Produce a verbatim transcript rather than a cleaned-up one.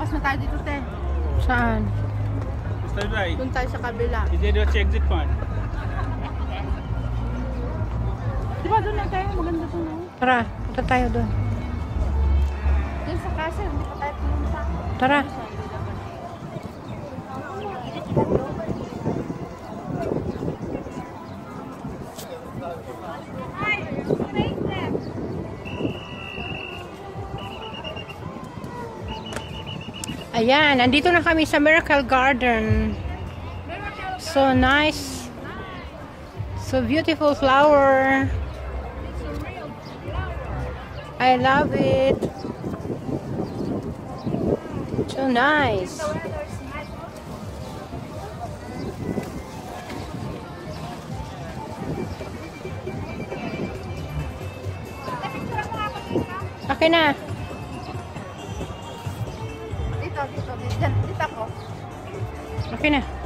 Labas na tayo dito, te. Saan? Doon tayo sa kabila. Diretso exit one. Di ba doon lang tayo? Maganda doon, no? Tara, punta tayo doon. Doon sa casa, hindi pa tayo pumunta. Tara. Ayan, nandito na kami sa Meracle Garden. So nice. So beautiful flower. I love it. So nice. Okay na. Dito, dito, dito. Dito ako. Okay na.